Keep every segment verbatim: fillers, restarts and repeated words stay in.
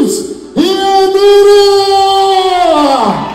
Luis y Andrea.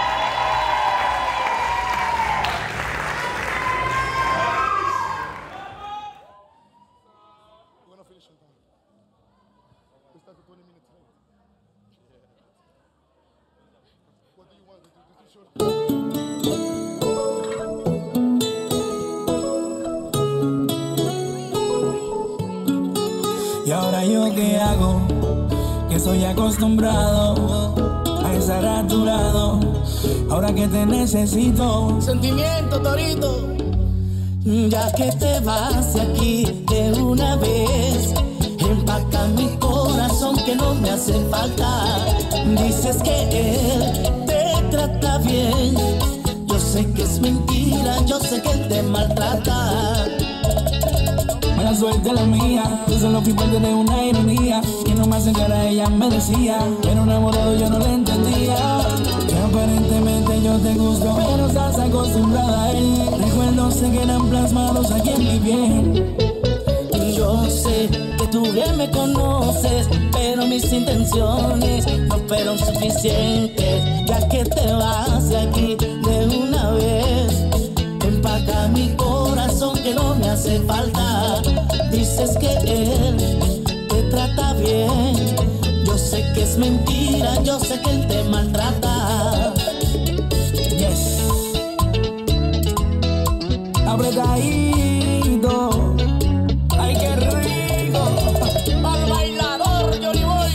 Y ahora yo qué hago, que estoy acostumbrado a estar a tu lado, ahora que te necesito. Sentimiento, Torito. Ya que te vas de aquí de una vez, empaca mi corazón que no me hace falta. Dices que él te trata bien, yo sé que es mentira, yo sé que él te maltrata. Mala suerte la mía, yo solo fui parte de una ironía, que no me acercara ella me decía, pero enamorado yo no le entendía, que aparentemente yo te gusto, pero estás acostumbrada a él. Recuerdos se quedan plasmados aquí en mi piel. Yo sé que tú bien me conoces, pero mis intenciones no fueron suficientes. Ya que te vas de aquí de una vez, empaca mi corazón que no me hace falta. Dices que él te trata bien, yo sé que es mentira, yo sé que él te maltrata. Yes. Apretadito. Ay, qué rico. Al bailador, Johnny Boy.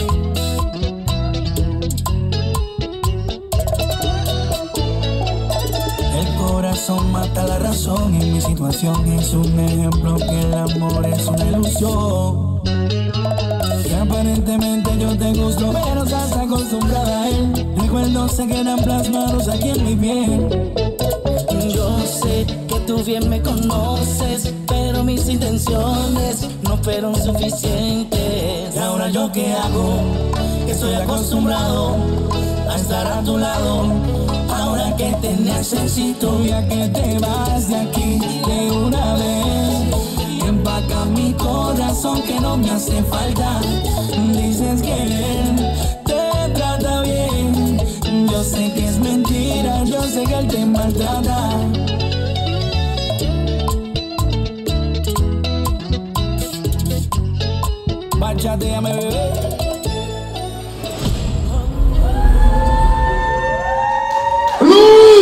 El corazón mata la razón, en mi situación es un ejemplo que el amor es una ilusión. Que aparentemente yo te gusto, pero estás acostumbrada a él. Recuerdos se quedan plasmados aquí en mi piel. Yo sé que tú bien me conoces, pero mis intenciones no fueron suficientes. Y ahora yo qué hago, que estoy acostumbrado a estar a tu lado, ahora que te necesito, ya que te vas de aquí de una vez. Empaca mi corazón que no me hace falta. Dices que él te trata bien, yo sé que es mentira, yo sé que él te maltrata. Bachateame, bebé. Luis